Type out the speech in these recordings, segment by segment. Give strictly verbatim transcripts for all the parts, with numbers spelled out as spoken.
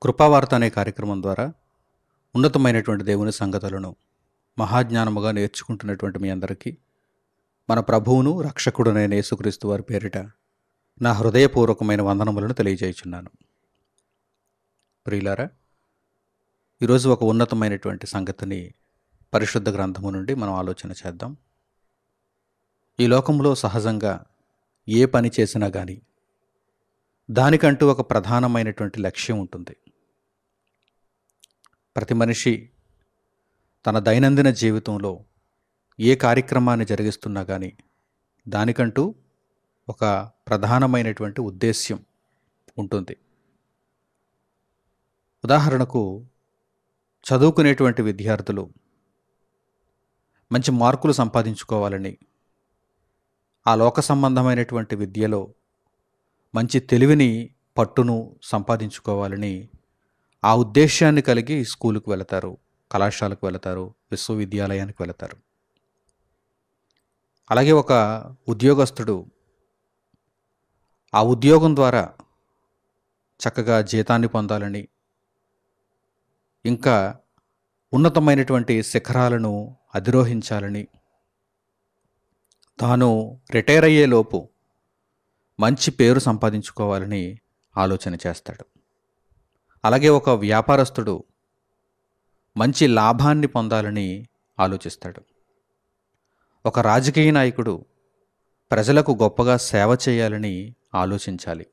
కృపావార్త అనే కార్యక్రమం ద్వారా ఉన్నతమైనటువంటి దేవుని సంగతులను మహాజ్ఞానముగా నేర్చుకుంటున్నటువంటి మీ అందరికీ మన ప్రభువును రక్షకుడునైన యేసుక్రీస్తు వారి పేరిట నా హృదయపూర్వకమైన వందనములను తెలియజేయుచున్నాను. ప్రియులారా, ఈరోజు ఒక ఉన్నతమైనటువంటి సంగతిని పరిశుద్ధ గ్రంథము నుండి మనం ఆలోచన చేద్దాం. ఈ లోకంలో సహజంగా ఏ పని చేసినా కానీ దానికంటూ ఒక ప్రధానమైనటువంటి లక్ష్యం ఉంటుంది. ప్రతి మనిషి తన దైనందిన జీవితంలో ఏ కార్యక్రమాన్ని జరిగిస్తున్నా కానీ దానికంటూ ఒక ప్రధానమైనటువంటి ఉద్దేశ్యం ఉంటుంది. ఉదాహరణకు, చదువుకునేటువంటి విద్యార్థులు మంచి మార్కులు సంపాదించుకోవాలని, ఆ లోక సంబంధమైనటువంటి విద్యలో మంచి తెలివిని పట్టును సంపాదించుకోవాలని ఆ ఉద్దేశాన్ని కలిగి స్కూలుకు వెళతారు, కళాశాలకు వెళతారు, విశ్వవిద్యాలయానికి వెళతారు. అలాగే ఒక ఉద్యోగస్తుడు ఆ ఉద్యోగం ద్వారా చక్కగా జీతాన్ని పొందాలని, ఇంకా ఉన్నతమైనటువంటి శిఖరాలను అధిరోహించాలని, తాను రిటైర్ అయ్యేలోపు మంచి పేరు సంపాదించుకోవాలని ఆలోచన చేస్తాడు. అలాగే ఒక వ్యాపారస్తుడు మంచి లాభాన్ని పొందాలని ఆలోచిస్తాడు. ఒక రాజకీయ నాయకుడు ప్రజలకు గొప్పగా సేవ చేయాలని ఆలోచించాలి.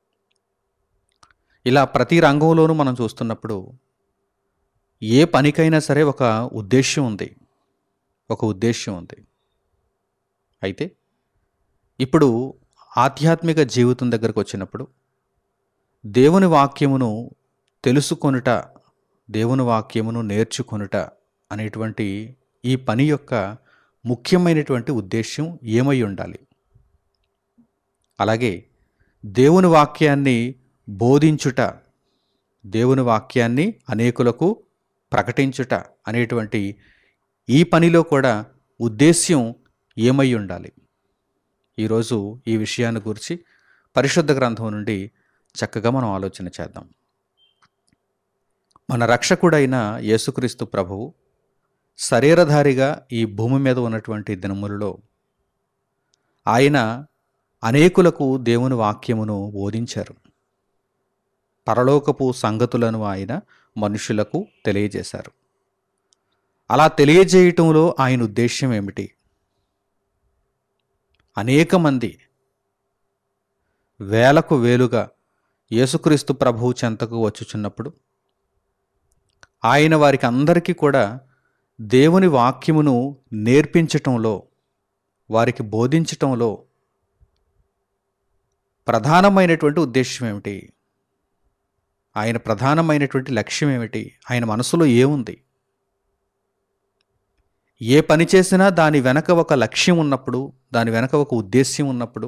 ఇలా ప్రతి రంగంలోనూ మనం చూస్తున్నప్పుడు ఏ పనికైనా సరే ఒక ఉద్దేశ్యం ఉంది, ఒక ఉద్దేశ్యం ఉంది. అయితే ఇప్పుడు ఆధ్యాత్మిక జీవితం దగ్గరకు వచ్చినప్పుడు దేవుని వాక్యమును తెలుసుకొనుట, దేవుని వాక్యమును నేర్చుకొనుట అనేటువంటి ఈ పని యొక్క ముఖ్యమైనటువంటి ఉద్దేశ్యం ఏమై ఉండాలి? అలాగే దేవుని వాక్యాన్ని బోధించుట, దేవుని వాక్యాన్ని అనేకులకు ప్రకటించుట అనేటువంటి ఈ పనిలో కూడా ఉద్దేశ్యం ఏమై ఉండాలి? ఈరోజు ఈ విషయాన్ని గురించి పరిశుద్ధ గ్రంథం నుండి చక్కగా మనం ఆలోచన చేద్దాం. మన రక్షకుడైన యేసుక్రీస్తు ప్రభువు శరీరధారిగా ఈ భూమి మీద ఉన్నటువంటి దినములలో ఆయన అనేకులకు దేవుని వాక్యమును బోధించారు. పరలోకపు సంగతులను ఆయన మనుషులకు తెలియజేశారు. అలా తెలియజేయటంలో ఆయన ఉద్దేశ్యం ఏమిటి? అనేక మంది వేలకు వేలుగా యేసుక్రీస్తు ప్రభువు చెంతకు వచ్చుచున్నప్పుడు ఆయన వారికి అందరికీ కూడా దేవుని వాక్యమును నేర్పించటంలో, వారికి బోధించటంలో ప్రధానమైనటువంటి ఉద్దేశం ఏమిటి? ఆయన ప్రధానమైనటువంటి లక్ష్యం ఏమిటి? ఆయన మనసులో ఏముంది? ఏ పని చేసినా దాని వెనక ఒక లక్ష్యం ఉన్నప్పుడు, దాని వెనక ఒక ఉద్దేశ్యం ఉన్నప్పుడు,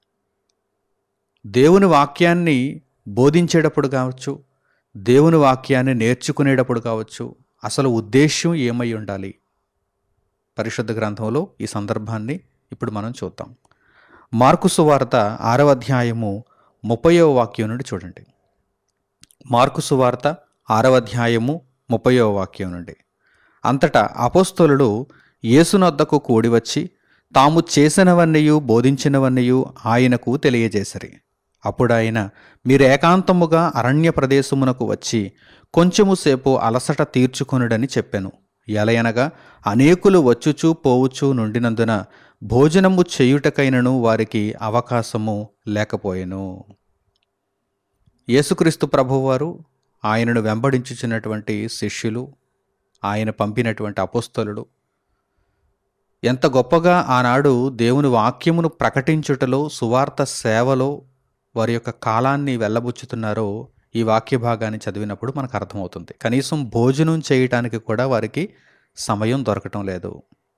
దేవుని వాక్యాన్ని బోధించేటప్పుడు కావచ్చు, దేవుని వాక్యాన్ని నేర్చుకునేటప్పుడు కావచ్చు, అసలు ఉద్దేశ్యం ఏమై ఉండాలి? పరిశుద్ధ గ్రంథంలో ఈ సందర్భాన్ని ఇప్పుడు మనం చూద్దాం. మార్కు సువార్త ఆరవ అధ్యాయము ముప్పైవ వాక్యం నుండి చూడండి. మార్కు సువార్త ఆరవ అధ్యాయము ముప్పైవ వాక్యం నుండి. అంతటా అపోస్తలులు యేసునొద్దకు కూడివచ్చి తాము చేసినవన్నయు బోధించినవన్నయు ఆయనకు తెలియజేసిరి. అప్పుడు ఆయన, మీరు ఏకాంతముగా అరణ్య ప్రదేశమునకు వచ్చి కొంచెము సేపు అలసట తీర్చుకొనుడని చెప్పెను. ఎలయనగా అనేకులు వచ్చుచూ పోవుచూ నుండినందున భోజనము చేయుటకైనను వారికి అవకాశము లేకపోయెను. యేసుక్రీస్తు ప్రభువారు, ఆయనను వెంబడించుచున్నటువంటి శిష్యులు, ఆయన పంపినటువంటి అపోస్తలులు ఎంత గొప్పగా ఆనాడు దేవుని వాక్యమును ప్రకటించుటలో, సువార్త సేవలో వారి యొక్క కాలాన్ని వెళ్ళబుచ్చుతున్నారో ఈ వాక్య భాగాన్ని చదివినప్పుడు మనకు అర్థమవుతుంది. కనీసం భోజనం చేయటానికి కూడా వారికి సమయం దొరకటం లేదు.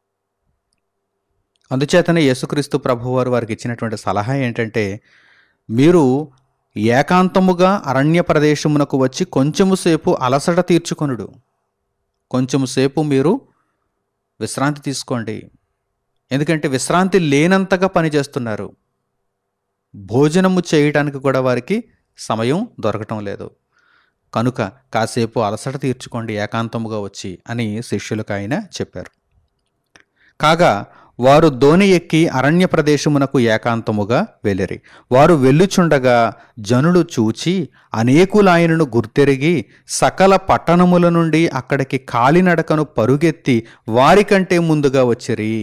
అందుచేతనే యేసుక్రీస్తు ప్రభువారు వారికి ఇచ్చినటువంటి సలహా ఏంటంటే, మీరు ఏకాంతముగా అరణ్య ప్రదేశమునకు వచ్చి కొంచెము సేపు అలసట తీర్చుకొనుడు, కొంచెము సేపు మీరు విశ్రాంతి తీసుకోండి. ఎందుకంటే విశ్రాంతి లేనంతగా పనిచేస్తున్నారు. భోజనము చేయటానికి కూడా వారికి సమయం దొరకటం లేదు. కనుక కాసేపు అలసట తీర్చుకోండి ఏకాంతముగా వచ్చి అని శిష్యులకు ఆయన చెప్పారు. కాగా వారు దోణి ఎక్కి అరణ్య ప్రదేశమునకు ఏకాంతముగా వెళ్ళిరి. వారు వెళ్ళుచుండగా జనులు చూచి అనేకులాయనను గుర్తెరిగి సకల పట్టణముల నుండి అక్కడికి కాలినడకను పరుగెత్తి వారికంటే ముందుగా వచ్చిరి.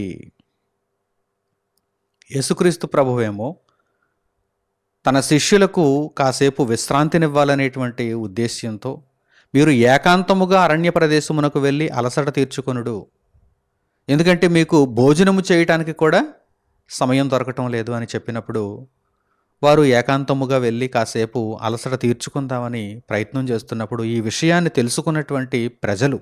యేసుక్రీస్తు ప్రభువేమో తన శిష్యులకు కాసేపు విశ్రాంతినివ్వాలనేటువంటి ఉద్దేశ్యంతో మీరు ఏకాంతముగా అరణ్య ప్రదేశమునకు వెళ్ళి అలసట తీర్చుకొనుడు, ఎందుకంటే మీకు భోజనము చేయటానికి కూడా సమయం దొరకటం లేదు అని చెప్పినప్పుడు వారు ఏకాంతముగా వెళ్ళి కాసేపు అలసట తీర్చుకుందామని ప్రయత్నం చేస్తున్నప్పుడు ఈ విషయాన్ని తెలుసుకున్నటువంటి ప్రజలు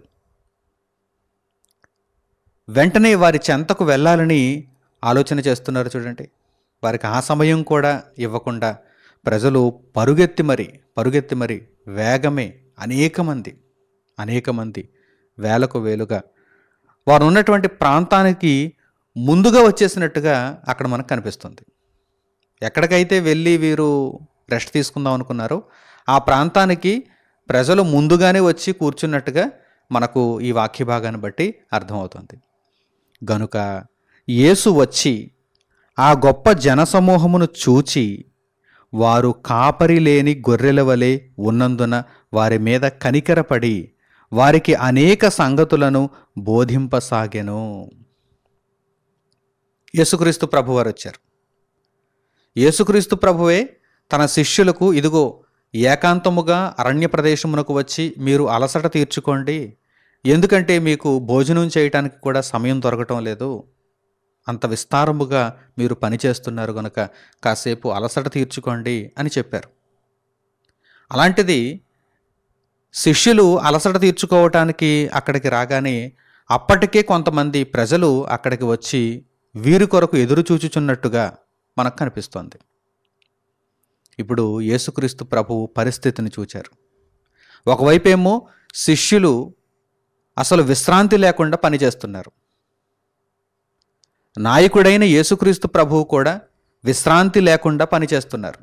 వెంటనే వారి చెంతకు వెళ్ళాలని ఆలోచన చేస్తున్నారు. చూడండి, వారికి ఆ సమయం కూడా ఇవ్వకుండా ప్రజలు పరుగెత్తి మరి పరుగెత్తి మరి వేగమే అనేక మంది అనేక మంది వేలకు వేలుగా వారు ఉన్నటువంటి ప్రాంతానికి ముందుగా వచ్చేసినట్టుగా అక్కడ మనకు కనిపిస్తుంది. ఎక్కడికైతే వెళ్ళి వీరు రెస్ట్ తీసుకుందాం అనుకున్నారో ఆ ప్రాంతానికి ప్రజలు ముందుగానే వచ్చి కూర్చున్నట్టుగా మనకు ఈ వాక్య భాగాన్ని బట్టి అర్థమవుతుంది. గనుక యేసు వచ్చి ఆ గొప్ప జనసమూహమును చూచి వారు కాపరి లేని గొర్రెల వలె ఉన్నందున వారి మీద కనికరపడి వారికి అనేక సంగతులను బోధింపసాగెను. యేసుక్రీస్తు ప్రభువారు వచ్చారు. యేసుక్రీస్తు ప్రభువే తన శిష్యులకు ఇదిగో ఏకాంతముగా అరణ్య ప్రదేశమునకు వచ్చి మీరు అలసట తీర్చుకోండి, ఎందుకంటే మీకు భోజనం చేయటానికి కూడా సమయం దొరకటం లేదు, అంత విస్తారముగా మీరు పనిచేస్తున్నారు కనుక కాసేపు అలసట తీర్చుకోండి అని చెప్పారు. అలాంటిది శిష్యులు అలసట తీర్చుకోవటానికి అక్కడికి రాగానే అప్పటికే కొంతమంది ప్రజలు అక్కడికి వచ్చి వీరి కొరకు ఎదురు చూచుచున్నట్టుగా మనకు కనిపిస్తోంది. ఇప్పుడు యేసుక్రీస్తు ప్రభువు పరిస్థితిని చూచారు. ఒకవైపేమో శిష్యులు అసలు విశ్రాంతి లేకుండా పనిచేస్తున్నారు. నాయకుడైన యేసుక్రీస్తు ప్రభువు కూడా విశ్రాంతి లేకుండా పనిచేస్తున్నారు.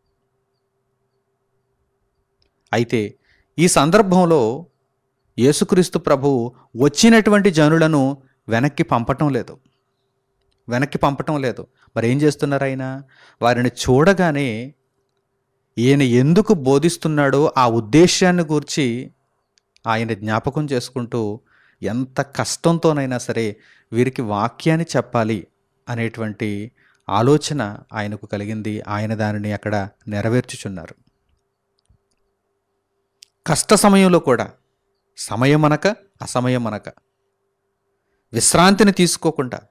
అయితే ఈ సందర్భంలో యేసుక్రీస్తు ప్రభువు వచ్చినటువంటి జనులను వెనక్కి పంపటం లేదు వెనక్కి పంపటం లేదు మరి ఏం చేస్తున్నారు ఆయన? వారిని చూడగానే ఈయన ఎందుకు బోధిస్తున్నాడో ఆ ఉద్దేశాన్ని గూర్చి ఆయన జ్ఞాపకం చేసుకుంటూ ఎంత కష్టంతోనైనా సరే వీరికి వాక్యాన్ని చెప్పాలి అనేటువంటి ఆలోచన ఆయనకు కలిగింది. ఆయన దానిని అక్కడ నెరవేర్చుచున్నారు. కష్ట సమయంలో కూడా సమయం అనక అసమయం అనక విశ్రాంతిని తీసుకోకుండా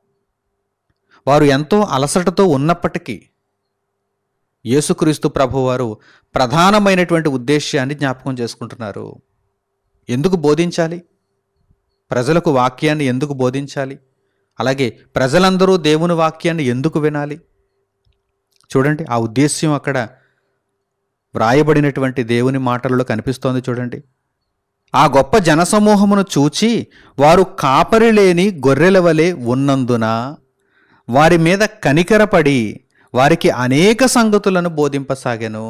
వారు ఎంతో అలసటతో ఉన్నప్పటికీ యేసుక్రీస్తు ప్రభువారు ప్రధానమైనటువంటి ఉద్దేశ్యాన్ని జ్ఞాపకం చేసుకుంటున్నారు. ఎందుకు బోధించాలి? ప్రజలకు వాక్యాన్ని ఎందుకు బోధించాలి? అలాగే ప్రజలందరూ దేవుని వాక్యాన్ని ఎందుకు వినాలి? చూడండి, ఆ ఉద్దేశ్యం అక్కడ వ్రాయబడినటువంటి దేవుని మాటలలో కనిపిస్తోంది. చూడండి, ఆ గొప్ప జనసమూహమును చూచి వారు కాపరి లేని గొర్రెల వలె ఉన్నందున వారి మీద కనికరపడి వారికి అనేక సంగతులను బోధింపసాగెను.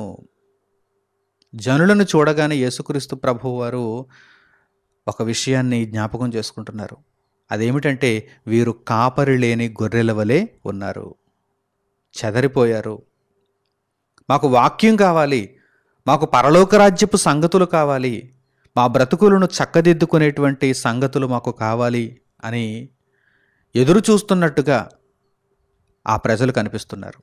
జనులను చూడగానే యేసుక్రీస్తు ప్రభువు వారు ఒక విషయాన్ని జ్ఞాపకం చేసుకుంటున్నారు. అదేమిటంటే వీరు కాపరి లేని గొర్రెల వలె ఉన్నారు, చెదరిపోయారు. మాకు వాక్యం కావాలి, మాకు పరలోక రాజ్యపు సంగతులు కావాలి, మా బ్రతుకులను చక్కదిద్దుకునేటువంటి సంగతులు మాకు కావాలి అని ఎదురు చూస్తున్నట్టుగా ఆ ప్రజలు కనిపిస్తున్నారు.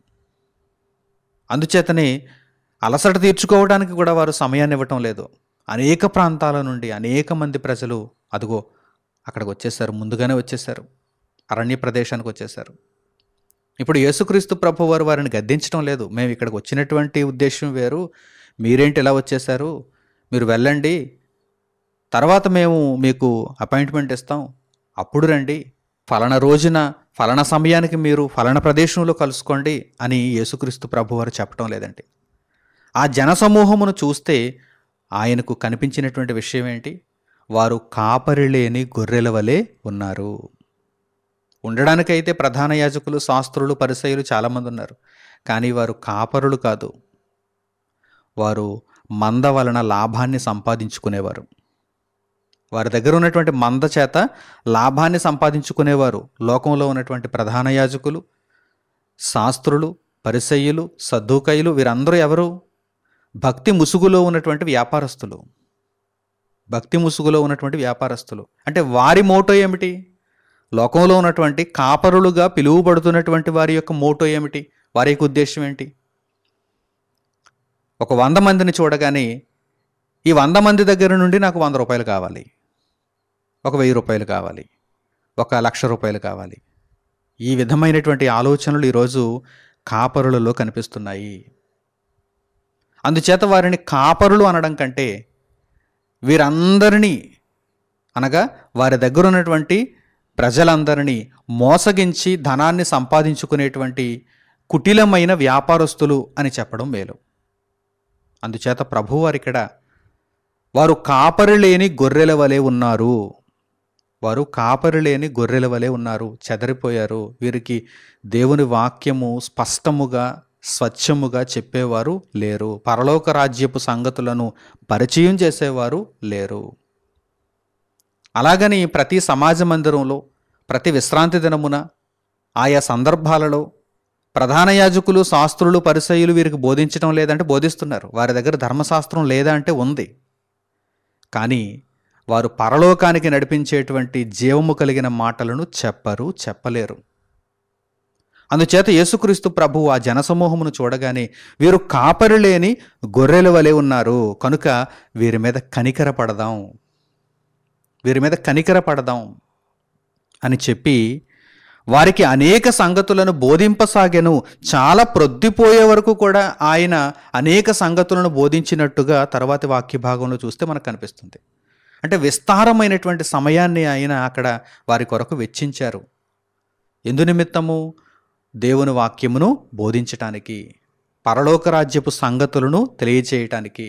అందుచేతనే అలసట తీర్చుకోవడానికి కూడా వారు సమయాన్ని ఇవ్వటం లేదు. అనేక ప్రాంతాల నుండి అనేక మంది ప్రజలు అదిగో అక్కడికి వచ్చేసారు, ముందుగానే వచ్చేసారు, అరణ్య ప్రదేశానికి వచ్చేసారు. ఇప్పుడు యేసుక్రీస్తు ప్రభు వారు వారిని గద్దించడం లేదు. మేము ఇక్కడికి వచ్చినటువంటి ఉద్దేశం వేరు, మీరేంటి ఇలా వచ్చేసారు, మీరు వెళ్ళండి, తర్వాత మేము మీకు అపాయింట్మెంట్ ఇస్తాం, అప్పుడు రండి, ఫలానా రోజున ఫలానా సమయానికి మీరు ఫలానా ప్రదేశంలో కలుసుకోండి అని యేసుక్రీస్తు ప్రభు వారు చెప్పడం లేదండి. ఆ జనసమూహమును చూస్తే ఆయనకు కనిపించినటువంటి విషయం ఏంటి? వారు కాపరి లేని గొర్రెల వలె ఉన్నారు. ఉండడానికైతే ప్రధాన యాజకులు, శాస్త్రులు, పరిసయ్యులు చాలామంది ఉన్నారు, కానీ వారు కాపరులు కాదు. వారు మంద వలన లాభాన్ని సంపాదించుకునేవారు. వారి దగ్గర ఉన్నటువంటి మంద చేత లాభాన్ని సంపాదించుకునేవారు. లోకంలో ఉన్నటువంటి ప్రధాన యాజకులు, శాస్త్రులు, పరిసయ్యులు, సద్దూకయ్యులు వీరందరూ ఎవరు? భక్తి ముసుగులో ఉన్నటువంటి వ్యాపారస్తులు. భక్తి ముసుగులో ఉన్నటువంటి వ్యాపారస్తులు అంటే వారి మోటో ఏమిటి? లోకంలో ఉన్నటువంటి కాపరులుగా పిలువబడుతున్నటువంటి వారి యొక్క మోటో ఏమిటి? వారి యొక్క ఉద్దేశం ఏంటి? ఒక వంద మందిని చూడగానే ఈ వంద మంది దగ్గర నుండి నాకు వంద రూపాయలు కావాలి, ఒక వెయ్యి రూపాయలు కావాలి, ఒక లక్ష రూపాయలు కావాలి. ఈ విధమైనటువంటి ఆలోచనలు ఈరోజు కాపరులలో కనిపిస్తున్నాయి. అందుచేత వారిని కాపరులు అనడం కంటే వీరందరినీ అనగా వారి దగ్గర ఉన్నటువంటి ప్రజలందరినీ మోసగించి ధనాన్ని సంపాదించుకునేటువంటి కుటిలమైన వ్యాపారస్తులు అని చెప్పడం మేలు. అందుచేత ప్రభువారు ఇక్కడ వారు కాపరి లేని గొర్రెల వలె ఉన్నారు, వారు కాపరి లేని గొర్రెల వలె ఉన్నారు, చెదరిపోయారు. వీరికి దేవుని వాక్యము స్పష్టముగా స్వచ్ఛముగా చెప్పేవారు లేరు, పరలోక రాజ్యపు సంగతులను పరిచయం చేసేవారు లేరు. అలాగని ప్రతి సమాజ మందిరంలో ప్రతి విశ్రాంతి దినమున ఆయా సందర్భాలలో ప్రధాన యాజకులు, శాస్త్రులు, పరిసయ్యులు వీరికి బోధించడం లేదంటే బోధిస్తున్నారు. వారి దగ్గర ధర్మశాస్త్రం లేదా అంటే ఉంది. కానీ వారు పరలోకానికి నడిపించేటువంటి జీవము కలిగిన మాటలను చెప్పరు, చెప్పలేరు. అందుచేత యేసుక్రీస్తు ప్రభువు ఆ జనసమూహమును చూడగానే వీరు కాపరి లేని గొర్రెల వలె ఉన్నారు కనుక వీరి మీద కనికర పడదాం, వీరి మీద కనికర పడదాం అని చెప్పి వారికి అనేక సంగతులను బోధింపసాగెను. చాలా ప్రొద్దిపోయే వరకు కూడా ఆయన అనేక సంగతులను బోధించినట్టుగా తర్వాతి వాక్య భాగంలో చూస్తే మనకు కనిపిస్తుంది. అంటే విస్తారమైనటువంటి సమయాన్ని ఆయన అక్కడ వారి కొరకు వెచ్చించారు. ఎందు నిమిత్తము? దేవుని వాక్యమును బోధించటానికి, పరలోక రాజ్యపు సంగతులను తెలియచేయటానికి.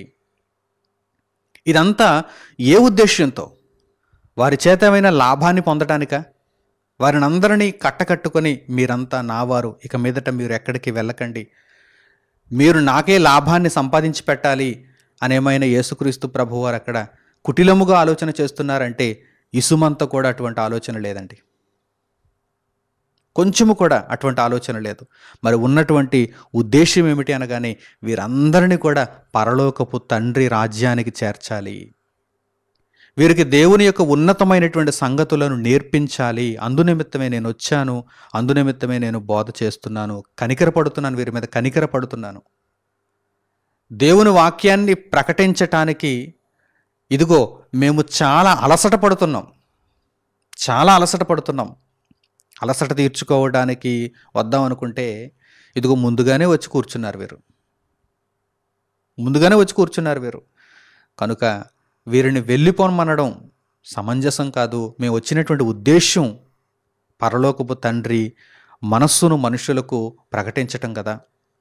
ఇదంతా ఏ ఉద్దేశ్యంతో? వారి చేతమైన లాభాన్ని పొందటానిక? వారిని అందరినీ కట్టకట్టుకొని మీరంతా నావారు, ఇక మీదట మీరు ఎక్కడికి వెళ్ళకండి, మీరు నాకే లాభాన్ని సంపాదించి పెట్టాలి అనేమైనా యేసుక్రీస్తు ప్రభువారు అక్కడ కుటిలముగా ఆలోచన చేస్తున్నారంటే ఇసుమంత కూడా అటువంటి ఆలోచన లేదండి, కొంచెము కూడా అటువంటి ఆలోచన లేదు. మరి ఉన్నటువంటి ఉద్దేశం ఏమిటి అనగానే వీరందరినీ కూడా పరలోకపు తండ్రి రాజ్యానికి చేర్చాలి, వీరికి దేవుని యొక్క ఉన్నతమైనటువంటి సంగతులను నేర్పించాలి. అందునిమిత్తమే నేను వచ్చాను, అందునిమిత్తమే నేను బోధ చేస్తున్నాను, కనికర పడుతున్నాను, వీరి మీద కనికర పడుతున్నాను. దేవుని వాక్యాన్ని ప్రకటించటానికి ఇదిగో మేము చాలా అలసట పడుతున్నాం, చాలా అలసట పడుతున్నాం. అలసట తీర్చుకోవడానికి వద్దాం అనుకుంటే ఇదిగో ముందుగానే వచ్చి కూర్చున్నారు వీరు, ముందుగానే వచ్చి కూర్చున్నారు వీరు కనుక వీరిని వెళ్ళిపోమనడం సమంజసం కాదు. మేము వచ్చినటువంటి ఉద్దేశ్యం పరలోకపు తండ్రి మనస్సును మనుషులకు ప్రకటించటం కదా.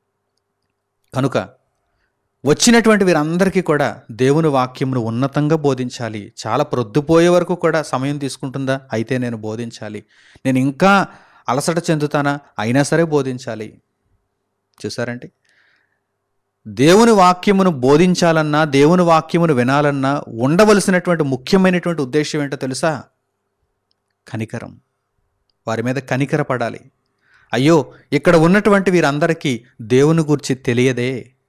కనుక వచ్చినటువంటి వీరందరికీ కూడా దేవుని వాక్యమును ఉన్నతంగా బోధించాలి. చాలా ప్రొద్దుపోయే వరకు కూడా సమయం తీసుకుంటుందా? అయితే నేను బోధించాలి. నేను ఇంకా అలసట చెందుతానా? అయినా సరే బోధించాలి. చూసారంటే దేవుని వాక్యమును బోధించాలన్నా, దేవుని వాక్యమును వినాలన్నా ఉండవలసినటువంటి ముఖ్యమైనటువంటి ఉద్దేశం ఏంటో తెలుసా? కనికరం. వారి మీద కనికర పడాలి. అయ్యో ఇక్కడ ఉన్నటువంటి వీరందరికీ దేవుని గురించి తెలియదే,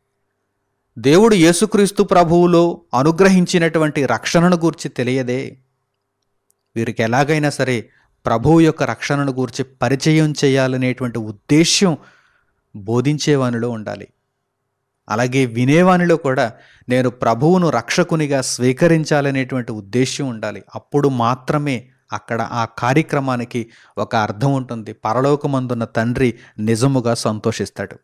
దేవుడు యేసుక్రీస్తు ప్రభువులో అనుగ్రహించినటువంటి రక్షణను గూర్చి తెలియదే, వీరికి ఎలాగైనా సరే ప్రభువు యొక్క రక్షణను గూర్చి పరిచయం చేయాలనేటువంటి ఉద్దేశ్యం బోధించేవానిలో ఉండాలి. అలాగే వినేవానిలో కూడా నేను ప్రభువును రక్షకునిగా స్వీకరించాలనేటువంటి ఉద్దేశ్యం ఉండాలి. అప్పుడు మాత్రమే అక్కడ ఆ కార్యక్రమానికి ఒక అర్థం ఉంటుంది. పరలోకమందున్న తండ్రి నిజముగా సంతోషిస్తాడు.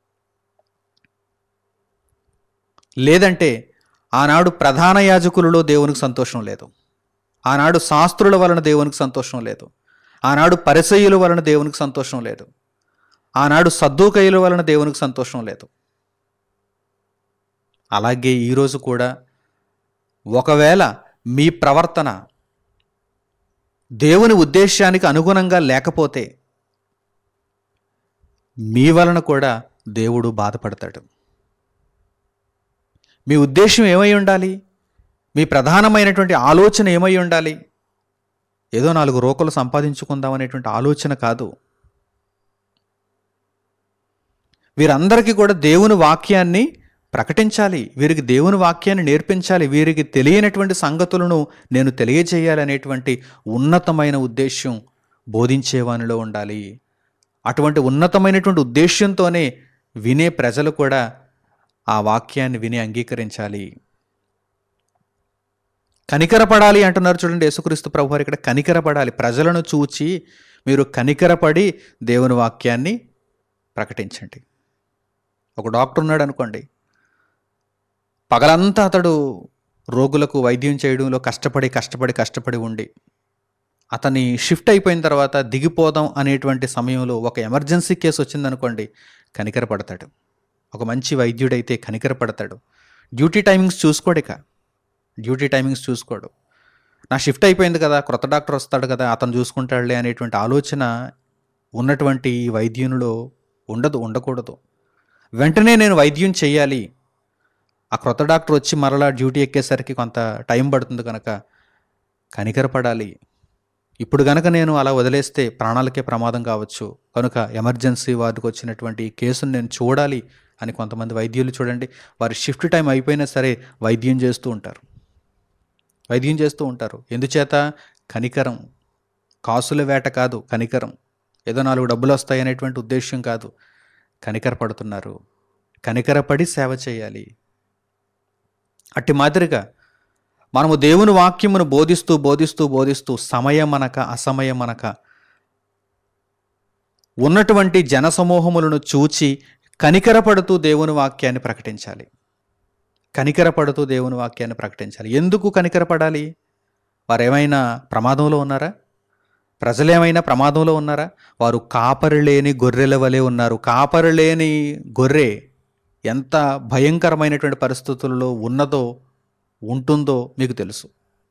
లేదంటే ఆనాడు ప్రధాన యాజకులలో దేవునికి సంతోషం లేదు, ఆనాడు శాస్త్రుల వలన దేవునికి సంతోషం లేదు, ఆనాడు పరిసయ్యుల వలన దేవునికి సంతోషం లేదు, ఆనాడు సద్దూకయ్యుల వలన దేవునికి సంతోషం లేదు. అలాగే ఈరోజు కూడా ఒకవేళ మీ ప్రవర్తన దేవుని ఉద్దేశానికి అనుగుణంగా లేకపోతే మీ వలన కూడా దేవుడు బాధపడతాడు. మీ ఉద్దేశం ఏమై ఉండాలి? మీ ప్రధానమైనటువంటి ఆలోచన ఏమై ఉండాలి? ఏదో నాలుగు రోకలు సంపాదించుకుందాం అనేటువంటి ఆలోచన కాదు. వీరందరికీ కూడా దేవుని వాక్యాన్ని ప్రకటించాలి, వీరికి దేవుని వాక్యాన్ని నేర్పించాలి, వీరికి తెలియనటువంటి సంగతులను నేను తెలియజేయాలనేటువంటి ఉన్నతమైన ఉద్దేశ్యం బోధించేవానిలో ఉండాలి. అటువంటి ఉన్నతమైనటువంటి ఉద్దేశ్యంతోనే వినే ప్రజలు కూడా ఆ వాక్యాన్ని విని అంగీకరించాలి. కనికరపడాలి అంటున్నారు చూడండి యేసుక్రీస్తు ప్రభువారు. ఇక్కడ కనికరపడాలి. ప్రజలను చూచి మీరు కనికరపడి దేవుని వాక్యాన్ని ప్రకటించండి. ఒక డాక్టర్ ఉన్నాడు అనుకోండి, పగలంతా అతడు రోగులకు వైద్యం చేయడంలో కష్టపడి కష్టపడి కష్టపడి ఉండి అతని షిఫ్ట్ అయిపోయిన తర్వాత దిగిపోదాం అనేటువంటి సమయంలో ఒక ఎమర్జెన్సీ కేసు వచ్చిందనుకోండి, కనికరపడతాడు. ఒక మంచి వైద్యుడైతే కనికరపడతాడు. డ్యూటీ టైమింగ్స్ చూసుకోడిక డ్యూటీ టైమింగ్స్ చూసుకోడు. నా షిఫ్ట్ అయిపోయింది కదా, కొత్త డాక్టర్ వస్తాడు కదా, అతను చూసుకుంటాడులే అనేటువంటి ఆలోచన ఉన్నటువంటి వైద్యునిలో ఉండదు, ఉండకూడదు. వెంటనే నేను వైద్యం చేయాలి, ఆ క్రొత్త డాక్టర్ వచ్చి మరలా డ్యూటీ ఎక్కేసరికి కొంత టైం పడుతుంది కనుక కనికరపడాలి. ఇప్పుడు కనుక నేను అలా వదిలేస్తే ప్రాణాలకే ప్రమాదం కావచ్చు, కనుక ఎమర్జెన్సీ వార్డుకు వచ్చినటువంటి కేసును నేను చూడాలి అని కొంతమంది వైద్యులు చూడండి, వారి షిఫ్ట్ టైం అయిపోయినా సరే వైద్యం చేస్తూ ఉంటారు వైద్యం చేస్తూ ఉంటారు ఎందుచేత? కనికరం. కాసుల వేట కాదు, కనికరం. ఏదో నాలుగు డబ్బులు వస్తాయి అనేటువంటి ఉద్దేశ్యం కాదు, కనికరపడుతున్నారు. కనికరపడి సేవ చేయాలి. అట్టి మాదిరిగా మనము దేవుని వాక్యమును బోధిస్తూ బోధిస్తూ బోధిస్తూ సమయమనక అసమయమనక ఉన్నటువంటి జనసమూహములను చూచి కనికరపడుతూ దేవుని వాక్యాన్ని ప్రకటించాలి. కనికరపడుతూ దేవుని వాక్యాన్ని ప్రకటించాలి. ఎందుకు కనికరపడాలి? వారు ఏమైనా ప్రమాదంలో ఉన్నారా? ప్రజలేమైనా ప్రమాదంలో ఉన్నారా? వారు కాపరి లేని గొర్రెల వలె ఉన్నారు. కాపరి లేని గొర్రె ఎంత భయంకరమైనటువంటి పరిస్థితుల్లో ఉన్నదో ఉంటుందో మీకు తెలుసు.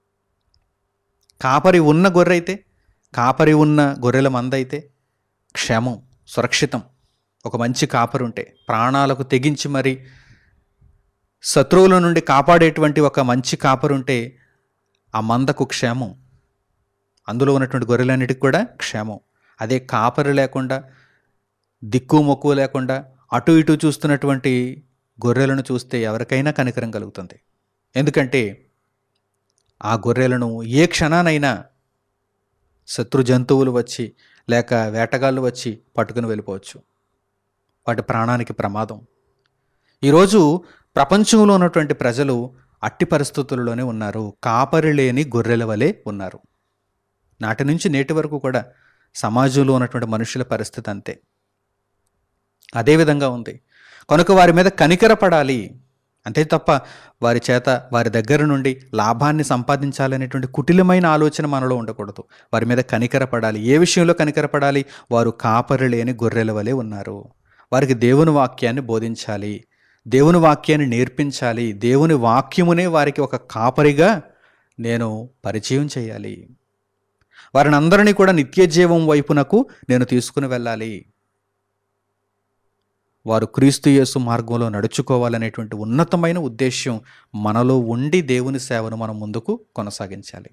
కాపరి ఉన్న గొర్రె అయితే, కాపరి ఉన్న గొర్రెల మంద అయితే క్షేమం, సురక్షితం. ఒక మంచి కాపరి ఉంటే ప్రాణాలకు తెగించి మరి శత్రువుల నుండి కాపాడేటువంటి ఒక మంచి కాపరి ఉంటే ఆ మందకు క్షేమం, అందులో ఉన్నటువంటి గొర్రెలన్నిటికి కూడా క్షేమం. అదే కాపరి లేకుండా దిక్కు మొక్కు లేకుండా అటు ఇటు చూస్తున్నటువంటి గొర్రెలను చూస్తే ఎవరికైనా కనికరం కలుగుతుంది. ఎందుకంటే ఆ గొర్రెలను ఏ క్షణానైనా శత్రు జంతువులు వచ్చి లేక వేటగాళ్ళు వచ్చి పట్టుకుని వెళ్ళిపోవచ్చు. వాటి ప్రాణానికి ప్రమాదం. ఈరోజు ప్రపంచంలో ఉన్నటువంటి ప్రజలు అట్టి పరిస్థితుల్లోనే ఉన్నారు. కాపరి లేని గొర్రెల వలె ఉన్నారు. నాటి నుంచి నేటి వరకు కూడా సమాజంలో ఉన్నటువంటి మనుషుల పరిస్థితి అంతే, అదేవిధంగా ఉంది. కనుక వారి మీద కనికరపడాలి. అంతే తప్ప వారి చేత వారి దగ్గర నుండి లాభాన్ని సంపాదించాలనేటువంటి కుటిలమైన ఆలోచన మనలో ఉండకూడదు. వారి మీద కనికరపడాలి. ఏ విషయంలో కనికరపడాలి? వారు కాపరి లేని గొర్రెల వలె ఉన్నారు. వారికి దేవుని వాక్యాన్ని బోధించాలి, దేవుని వాక్యాన్ని నేర్పించాలి. దేవుని వాక్యమునే వారికి ఒక కాపరిగా నేను పరిచయం చేయాలి. వారిని అందరినీ కూడా నిత్య జీవం వైపునకు నేను తీసుకుని వెళ్ళాలి. వారు క్రీస్తు యేసు మార్గంలో నడుచుకోవాలనేటువంటి ఉన్నతమైన ఉద్దేశ్యం మనలో ఉండి దేవుని సేవను మనం ముందుకు కొనసాగించాలి.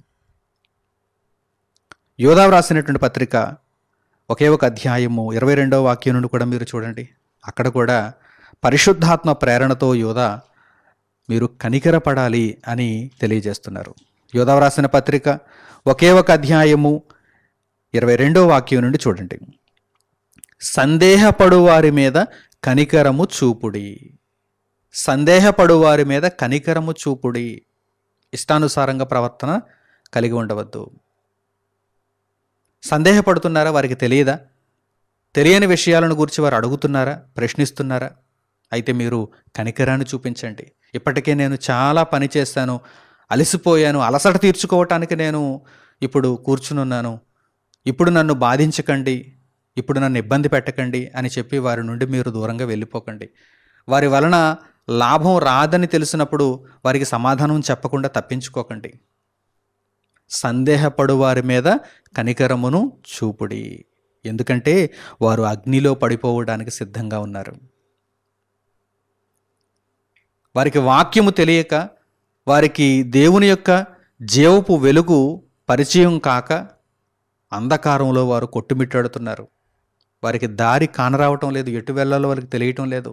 యోధా వ్రాసినటువంటి పత్రిక ఒకే ఒక అధ్యాయము ఇరవై రెండవ వాక్యం నుండి కూడా మీరు చూడండి. అక్కడ కూడా పరిశుద్ధాత్మ ప్రేరణతో యోధా మీరు కనికరపడాలి అని తెలియజేస్తున్నారు. యోధా వ్రాసిన పత్రిక ఒకే ఒక అధ్యాయము ఇరవై రెండవ వాక్యం నుండి చూడండి. సందేహపడు వారి మీద కనికరము చూపుడి. సందేహపడు వారి మీద కనికరము చూపుడి. ఇష్టానుసారంగా ప్రవర్తన కలిగి ఉండవద్దు. సందేహపడుతున్నారా? వారికి తెలియదా? తెలియని విషయాలను గురించి వారు అడుగుతున్నారా, ప్రశ్నిస్తున్నారా? అయితే మీరు కనికరాన్ని చూపించండి. ఇప్పటికే నేను చాలా పని చేశాను, అలసిపోయాను, అలసట తీర్చుకోవటానికి నేను ఇప్పుడు కూర్చునున్నాను, ఇప్పుడు నన్ను బాధించకండి, ఇప్పుడు నన్ను ఇబ్బంది పెట్టకండి అని చెప్పి వారి నుండి మీరు దూరంగా వెళ్ళిపోకండి. వారి వలన లాభం రాదని తెలిసినప్పుడు వారికి సమాధానం చెప్పకుండా తప్పించుకోకండి. సందేహపడు వారి మీద కనికరమును చూపుడి. ఎందుకంటే వారు అగ్నిలో పడిపోవడానికి సిద్ధంగా ఉన్నారు. వారికి వాక్యము తెలియక, వారికి దేవుని యొక్క జీవపు వెలుగు పరిచయం కాక అంధకారంలో వారు కొట్టుమిట్టాడుతున్నారు. వారికి దారి కానరావటం లేదు, ఎటు వెళ్ళాలో వారికి తెలియటం లేదు.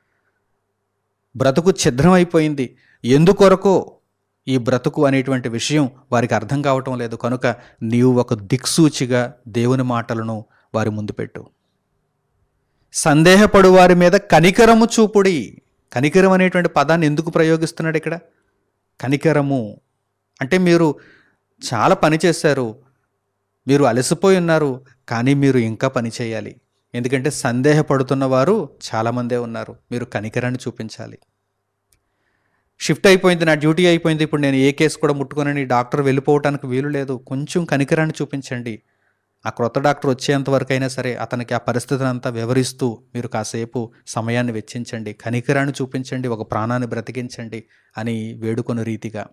బ్రతుకు ఛిద్రమైపోయింది. ఎందుకొరకో ఈ బ్రతుకు అనేటువంటి విషయం వారికి అర్థం కావటం లేదు. కనుక నీవు ఒక దిక్సూచిగా దేవుని మాటలను వారి ముందు పెట్టు. సందేహపడు వారి మీద కనికరము చూపుడి. కనికరం అనేటువంటి పదాన్ని ఎందుకు ప్రయోగిస్తున్నాడు ఇక్కడ? కనికరము అంటే మీరు చాలా పని చేశారు, మీరు అలసిపోయి ఉన్నారు, కానీ మీరు ఇంకా పని చేయాలి. ఎందుకంటే సందేహపడుతున్న వారు చాలామందే ఉన్నారు. మీరు కనికరాన్ని చూపించాలి. షిఫ్ట్ అయిపోయింది, నా డ్యూటీ అయిపోయింది, ఇప్పుడు నేను ఏ కేసు కూడా ముట్టుకోనని డాక్టర్ వెళ్ళిపోవటానికి వీలు లేదు. కొంచెం కనికరాన్ని చూపించండి. ఆ క్రొత్త డాక్టర్ వచ్చేంత వరకు అయినా సరే అతనికి ఆ పరిస్థితిని అంతా వివరిస్తూ మీరు కాసేపు సమయాన్ని వెచ్చించండి, కనికరాన్ని చూపించండి, ఒక ప్రాణాన్ని బ్రతికించండి అని వేడుకొని రీతిగా.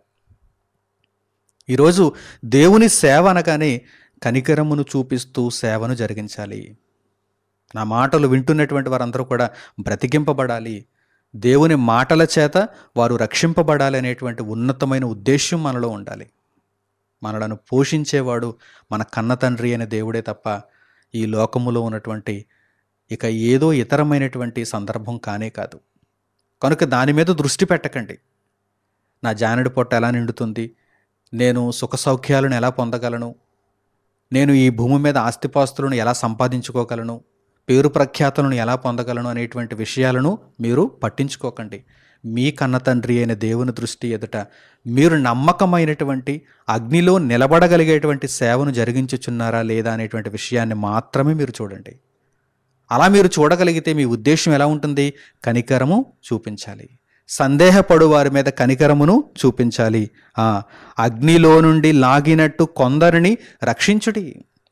ఈరోజు దేవుని సేవ అనగానే కనికరమును చూపిస్తూ సేవను జరిగించాలి. నా మాటలు వింటున్నటువంటి వారందరూ కూడా బ్రతికింపబడాలి, దేవుని మాటల చేత వారు రక్షింపబడాలి అనేటువంటి ఉన్నతమైన ఉద్దేశ్యం మనలో ఉండాలి. మనలను పోషించేవాడు మన కన్న తండ్రి అనే దేవుడే తప్ప ఈ లోకములో ఉన్నటువంటి ఇక ఏదో ఇతరమైనటువంటి సందర్భం కానే కాదు. కనుక దాని మీద దృష్టి పెట్టకండి. నా జానడి పొట్ట ఎలా నిండుతుంది, నేను సుఖ సౌఖ్యాలను ఎలా పొందగలను, నేను ఈ భూమి మీద ఆస్తిపాస్తులను ఎలా సంపాదించుకోగలను, పేరు ప్రఖ్యాతులను ఎలా పొందగలను అనేటువంటి విషయాలను మీరు పట్టించుకోకండి. మీ కన్న తండ్రి అయిన దేవుని దృష్టి ఎదుట మీరు నమ్మకమైనటువంటి అగ్నిలో నిలబడగలిగేటువంటి సేవను జరిగించుచున్నారా లేదా అనేటువంటి విషయాన్ని మాత్రమే మీరు చూడండి. అలా మీరు చూడగలిగితే మీ ఉద్దేశం ఎలా ఉంటుంది? కనికరము చూపించాలి. సందేహపడు వారి మీద కనికరమును చూపించాలి. ఆ అగ్నిలో నుండి లాగినట్టు కొందరిని రక్షించుడి.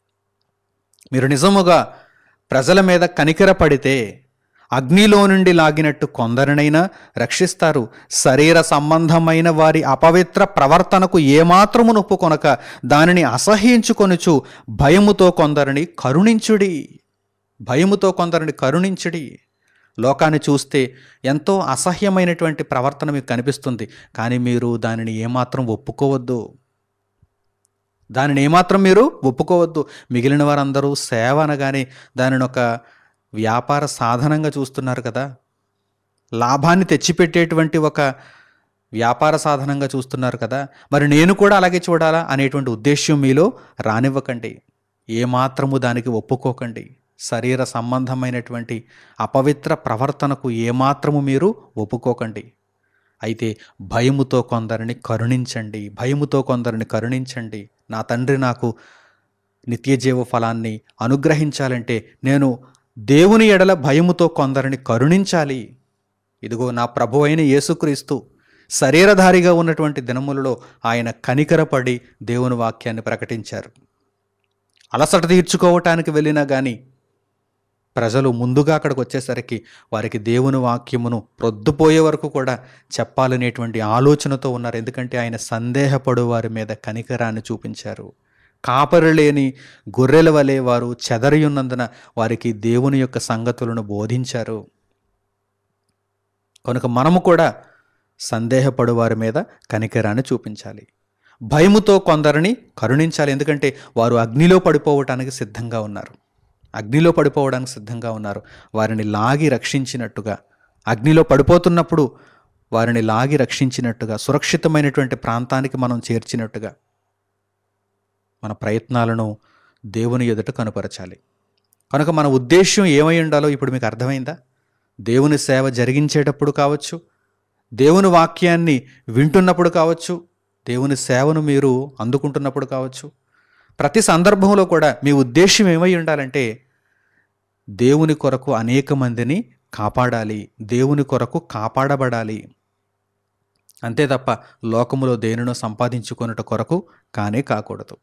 మీరు నిజముగా ప్రజల మీద కనికరపడితే అగ్నిలో నుండి లాగినట్టు కొందరినైనా రక్షిస్తారు. శరీర సంబంధమైన వారి అపవిత్ర ప్రవర్తనకు ఏమాత్రము నొప్పుకొనక దానిని అసహ్యించుకొనుచు భయముతో కొందరిని కరుణించుడి. భయముతో కొందరిని కరుణించుడి. లోకాన్ని చూస్తే ఎంతో అసహ్యమైనటువంటి ప్రవర్తన మీకు కనిపిస్తుంది, కానీ మీరు దానిని ఏమాత్రం ఒప్పుకోవద్దు. దానిని ఏమాత్రం మీరు ఒప్పుకోవద్దు. మిగిలిన వారందరూ సేవ అనగానే దానిని ఒక వ్యాపార సాధనంగా చూస్తున్నారు కదా, లాభాన్ని తెచ్చిపెట్టేటువంటి ఒక వ్యాపార సాధనంగా చూస్తున్నారు కదా. మరి నేను కూడా అలాగే చూడాలా అనేటువంటి ఉద్దేశ్యం మీలో రానివ్వకండి. ఏమాత్రము దానికి ఒప్పుకోకండి. శరీర సంబంధమైనటువంటి అపవిత్ర ప్రవర్తనకు ఏమాత్రము మీరు ఒప్పుకోకండి. అయితే భయముతో కొందరిని కరుణించండి. భయముతో కొందరిని కరుణించండి. నా తండ్రి నాకు నిత్యజీవ ఫలాన్ని అనుగ్రహించాలంటే నేను దేవుని ఎడల భయముతో కొందరిని కరుణించాలి. ఇదిగో నా ప్రభు అయిన యేసుక్రీస్తు శరీరధారిగా ఉన్నటువంటి దినములలో ఆయన కనికరపడి దేవుని వాక్యాన్ని ప్రకటించారు. అలసట తీర్చుకోవటానికి వెళ్ళినా కానీ ప్రజలు ముందుగా అక్కడికి వచ్చేసరికి వారికి దేవుని వాక్యమును ప్రొద్దుపోయే వరకు కూడా చెప్పాలనేటువంటి ఆలోచనతో ఉన్నారు. ఎందుకంటే ఆయన సందేహపడు వారి మీద కనికరాన్ని చూపించారు. కాపరి లేని గొర్రెల వలె వారు చెదరి ఉన్నందున వారికి దేవుని యొక్క సంగతులను బోధించారు. కనుక మనము కూడా సందేహపడు వారి మీద కనికరాన్ని చూపించాలి. భయముతో కొందరిని కరుణించాలి. ఎందుకంటే వారు అగ్నిలో పడిపోవటానికి సిద్ధంగా ఉన్నారు. అగ్నిలో పడిపోవడానికి సిద్ధంగా ఉన్నారు. వారిని లాగి రక్షించినట్టుగా, అగ్నిలో పడిపోతున్నప్పుడు వారిని లాగి రక్షించినట్టుగా, సురక్షితమైనటువంటి ప్రాంతానికి మనం చేర్చినట్టుగా మన ప్రయత్నాలను దేవుని ఎదుట కనుపరచాలి. కనుక మన ఉద్దేశ్యం ఏమై ఉండాలో ఇప్పుడు మీకు అర్థమైందా? దేవుని సేవ జరిగించేటప్పుడు కావచ్చు, దేవుని వాక్యాన్ని వింటున్నప్పుడు కావచ్చు, దేవుని సేవను మీరు అందుకుంటున్నప్పుడు కావచ్చు, ప్రతి సందర్భంలో కూడా మీ ఉద్దేశం ఏమై ఉండాలంటే దేవుని కొరకు అనేక మందిని కాపాడాలి, దేవుని కొరకు కాపాడబడాలి. అంతే తప్ప లోకములో దేనినో సంపాదించుకొనుట కొరకు కానే కాకూడదు.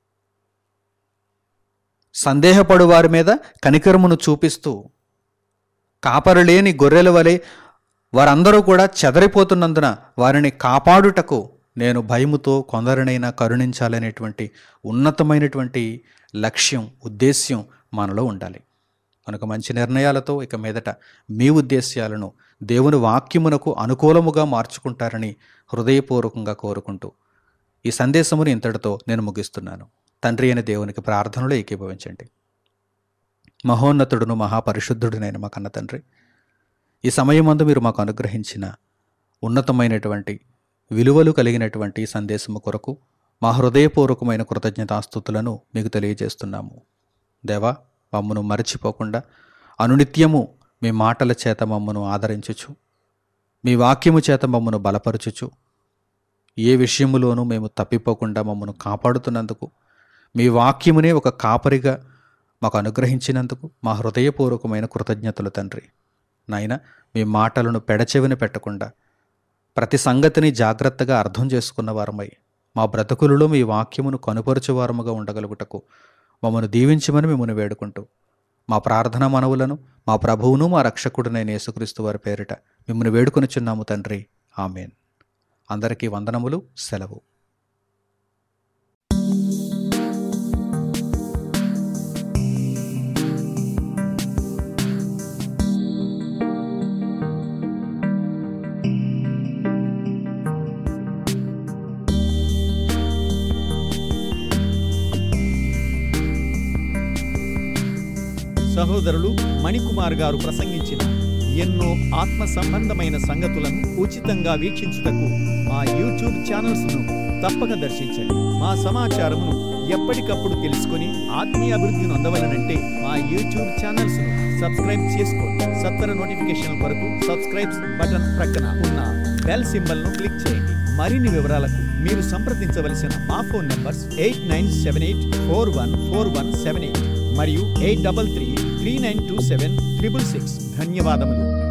సందేహపడు వారి మీద కనికరమును చూపిస్తూ కాపరు లేని గొర్రెల వలె వారందరూ కూడా చెదరిపోతున్నందున వారిని కాపాడుటకు నేను భయముతో కొందరినైనా కరుణించాలనేటువంటి ఉన్నతమైనటువంటి లక్ష్యం, ఉద్దేశ్యం మనలో ఉండాలి. కనుక మంచి నిర్ణయాలతో ఇక మీదట మీ ఉద్దేశ్యాలను దేవుని వాక్యమునకు అనుకూలముగా మార్చుకుంటారని హృదయపూర్వకంగా కోరుకుంటూ ఈ సందేశమును ఇంతటితో నేను ముగిస్తున్నాను. తండ్రి అయిన దేవునికి ప్రార్థనలో ఏకీభవించండి. మహోన్నతుడును మహాపరిశుద్ధుడునైన మా కన్న తండ్రి, ఈ సమయమందు మీరు మాకు అనుగ్రహించిన ఉన్నతమైనటువంటి విలువలు కలిగినటువంటి సందేశము కొరకు మా హృదయపూర్వకమైన కృతజ్ఞతాస్తుతులను మీకు తెలియజేస్తున్నాము. దేవా, మమ్మను మరచిపోకుండా అనునిత్యము మీ మాటల చేత మమ్మను ఆదరించుచు, మీ వాక్యము చేత మమ్మను బలపరచుచు, ఏ విషయములోనూ మేము తప్పిపోకుండా మమ్మను కాపాడుతున్నందుకు, మీ వాక్యమునే ఒక కాపరిగా మాకు అనుగ్రహించినందుకు మా హృదయపూర్వకమైన కృతజ్ఞతలు తండ్రి. నాయన, మీ మాటలను పెడచెవిన పెట్టకుండా ప్రతి సంగతిని జాగ్రత్తగా అర్థం చేసుకున్న వారమై మా బ్రతుకులలో మీ వాక్యమును కనుపరుచువారముగా ఉండగలుగుటకు మమ్మను దీవించమని మిమ్మల్ని వేడుకుంటూ మా ప్రార్థన మనవులను మా ప్రభువును మా రక్షకుడునైన యేసుక్రీస్తు వారి పేరిట మిమ్మల్ని వేడుకొనిచున్నాము తండ్రి. ఆమేన్. అందరికీ వందనములు. సెలవు. సహోదరులు మణికుమార్ గారు ప్రసంగించిన ఎన్నో ఆత్మ సంబంధమైన సంగతులను ఉచితంగా వీక్షించుటకు మా యూట్యూబ్ ఛానల్స్ను తప్పక దర్శించండి. మా సమాచారమును ఎప్పటికప్పుడు తెలుసుకొని ఆత్మీయ అభివృద్ధిని అందవలనంటే మా యూట్యూబ్ ఛానల్స్ను సబ్స్క్రైబ్ చేసుకోండి. సత్వర నోటిఫికేషన్ కొరకు సబ్స్క్రైబ్ బటన్ ప్రక్కన ఉన్న బెల్ సింబల్ను క్లిక్ చేయండి. మరిన్ని వివరాలకు మీరు సంప్రదించవలసిన మా phone numbers eight nine seven eight four one four one seven eight మరియు eight double three three nine two seven triple six. ధన్యవాదములు.